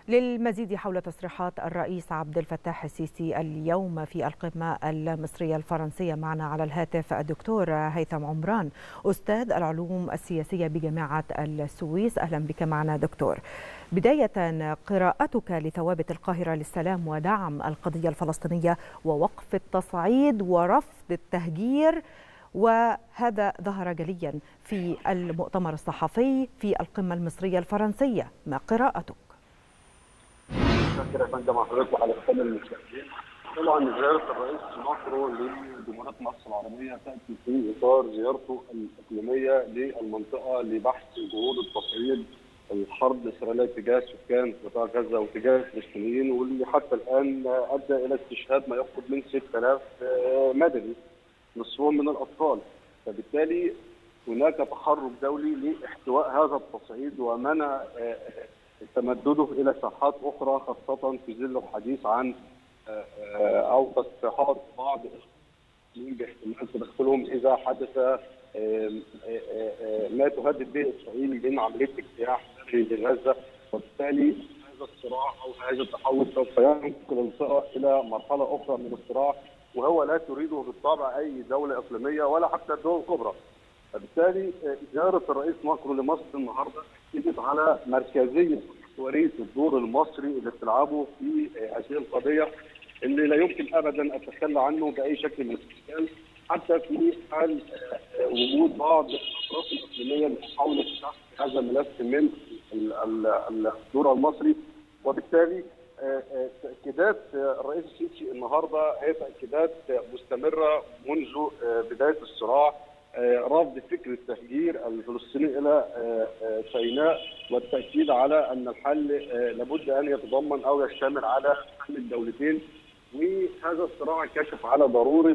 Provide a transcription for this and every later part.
للمزيد حول تصريحات الرئيس عبد الفتاح السيسي اليوم في القمة المصرية الفرنسية معنا على الهاتف الدكتور هيثم عمران، أستاذ العلوم السياسية بجامعة السويس. أهلا بك معنا دكتور. بداية، قراءتك لثوابت القاهرة للسلام ودعم القضية الفلسطينية ووقف التصعيد ورفض التهجير، وهذا ظهر جليا في المؤتمر الصحفي في القمة المصرية الفرنسية، ما قراءتك؟ شكرا يا فندم على حضرتك وعلى الساده المشاهدين. طبعا زياره الرئيس ماكرون لجمهوريه مصر العربيه تاتي في اطار زيارته الاقليميه للمنطقه لبحث جهود التصعيد الحرب الاسرائيليه تجاه سكان قطاع غزه وتجاه الفلسطينيين، واللي حتى الان ادى الى استشهاد ما يقرب من 6000 مدني، نصفهم من الاطفال. فبالتالي هناك تحرك دولي لاحتواء هذا التصعيد ومنع تمدده الى ساحات اخرى، خاصه في ظل الحديث عن او تصريحات بعض المسؤولين باحتمال تدخلهم اذا حدث ما تهدد به اسرائيل من عمليه اجتياح لغزه، وبالتالي هذا الصراع او هذا التحول سوف ينقل المنطقه الى مرحله اخرى من الصراع، وهو لا تريده بالطبع اي دوله اقليميه ولا حتى الدول الكبرى. فبالتالي زياره الرئيس ماكرون لمصر النهارده اكدت على مركزيه وريه الدور المصري اللي بتلعبه في هذه القضيه، اللي لا يمكن ابدا التخلى عنه باي شكل من الاشكال، حتى في حال وجود بعض الاطراف الاقليميه لمحاوله فتح هذا الملف من الدور المصري. وبالتالي تاكيدات الرئيس السيسي النهارده هي تاكيدات مستمره منذ بدايه الصراع، رفض فكره تهجير الفلسطينيين الى سيناء، والتاكيد على ان الحل لابد ان يتضمن او يشتمل على حل الدولتين. وهذا الصراع كشف على ضروره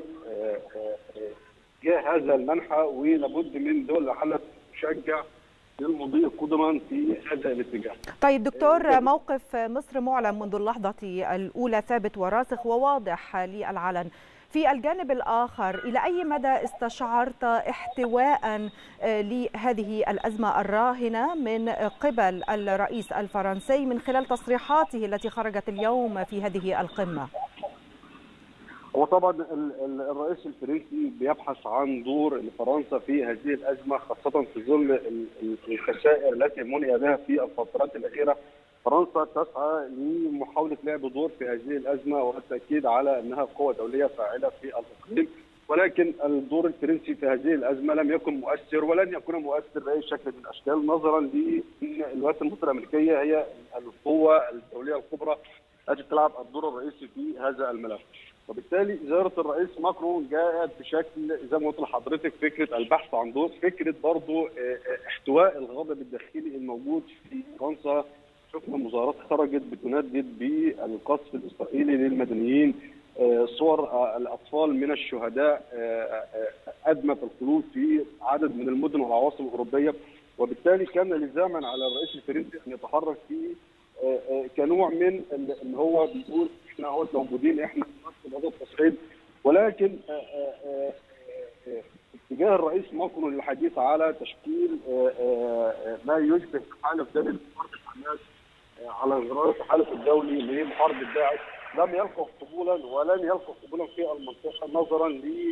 جاه هذا المنحى، ولابد من دول العالم تشجع للمضي قدما في هذا الاتجاه. طيب دكتور، موقف مصر معلن منذ اللحظة الأولى، ثابت وراسخ وواضح للعلن. في الجانب الآخر، إلى أي مدى استشعرت احتواء لهذه الأزمة الراهنة من قبل الرئيس الفرنسي من خلال تصريحاته التي خرجت اليوم في هذه القمة؟ هو طبعا الرئيس الفرنسي بيبحث عن دور لفرنسا في هذه الأزمة، خاصة في ظل الخسائر التي مني بها في الفترات الأخيرة. فرنسا تسعى لمحاولة لعب دور في هذه الأزمة والتأكيد على أنها قوة دولية فاعلة في الإقليم، ولكن الدور الفرنسي في هذه الأزمة لم يكن مؤثر ولن يكون مؤثر بأي شكل من الأشكال، نظرا لأن الولايات المتحدة الأمريكية هي القوة الدولية الكبرى التي تلعب الدور الرئيسي في هذا الملف. وبالتالي زيارة الرئيس ماكرون جاءت بشكل زي ما قلت لحضرتك فكرة البحث عن دور، فكرة برضو احتواء الغضب الداخلي الموجود في فرنسا. شفنا مظاهرات خرجت بتندد بالقصف الإسرائيلي للمدنيين، صور الأطفال من الشهداء أدمت القلوب في عدد من المدن والعواصم الأوروبية. وبالتالي كان لزاما على الرئيس الفرنسي أن يتحرك في كنوع من اللي هو بيقول احنا هو موجودين، احنا في هذا التصعيد، ولكن اتجاه الرئيس ماكرون للحديث على تشكيل ما يشبه تحالف دولي لمحاربه حماس على غرار التحالف الدولي لمحاربه داعش لم يلقى قبولا ولن يلقى قبولا في المنطقه، نظرا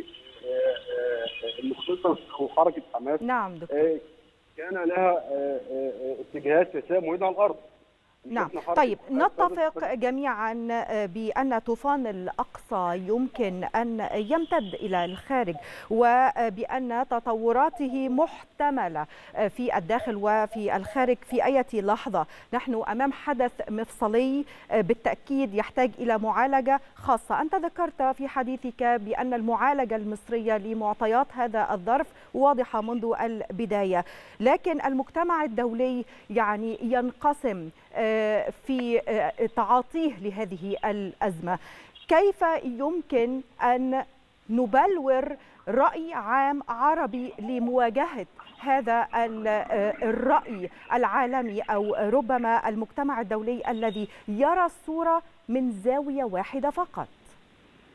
للخطه وحركه حماس. نعم دكتور. كان لها اتجاهات سياسيه موجوده على الارض. نعم. طيب نتفق جميعا بأن طوفان الأقصى يمكن أن يمتد إلى الخارج، وبأن تطوراته محتملة في الداخل وفي الخارج في أي لحظة. نحن أمام حدث مفصلي بالتأكيد يحتاج إلى معالجة خاصة. أنت ذكرت في حديثك بأن المعالجة المصرية لمعطيات هذا الظرف واضحة منذ البداية، لكن المجتمع الدولي يعني ينقسم في تعاطيه لهذه الأزمة. كيف يمكن أن نبلور رأي عام عربي لمواجهة هذا الرأي العالمي أو ربما المجتمع الدولي الذي يرى الصورة من زاوية واحدة فقط؟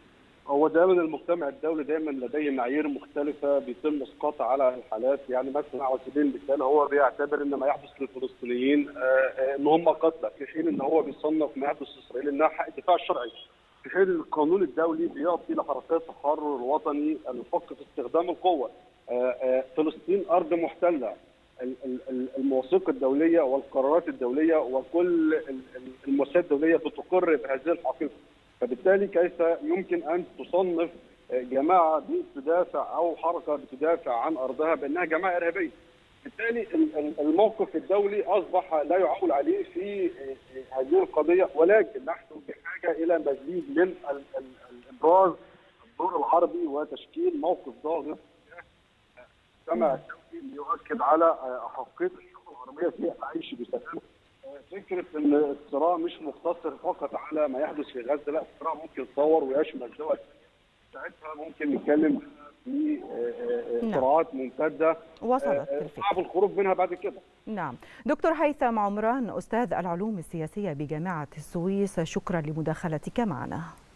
هو دايما المجتمع الدولي دايما لديه معايير مختلفه بيتم اسقاطها على الحالات. يعني مثلا على سبيل المثال هو بيعتبر ان ما يحدث للفلسطينيين ان هم قتلى، في حين ان هو بيصنف ما يحدث لاسرائيل انها حق دفاع شرعي. في حين القانون الدولي بيعطي لحركات التحرر الوطني الحق في استخدام القوه. فلسطين ارض محتله. المواثيق الدوليه والقرارات الدوليه وكل المؤسسات الدوليه بتقر بهذه الحقيقه. فبالتالي كيف يمكن ان تصنف جماعه بتدافع او حركه بتدافع عن ارضها بانها جماعه ارهابيه؟ بالتالي الموقف الدولي اصبح لا يعول عليه في هذه القضيه، ولكن نحن بحاجه الى مزيد من الابراز الدور العربي وتشكيل موقف ضاغط المجتمع الدولي ليؤكد على حقيه الشعوب العربيه في العيش بسلام. فكره ان الصراع مش مقتصر فقط على ما يحدث في غزه، لا، الصراع ممكن يتطور ويشمل دول. ساعتها ممكن نتكلم في صراعات ممتده وصلت صعب الخروج منها بعد كده. نعم. دكتور هيثم عمران، أستاذ العلوم السياسية بجامعة السويس، شكرا لمداخلتك معنا.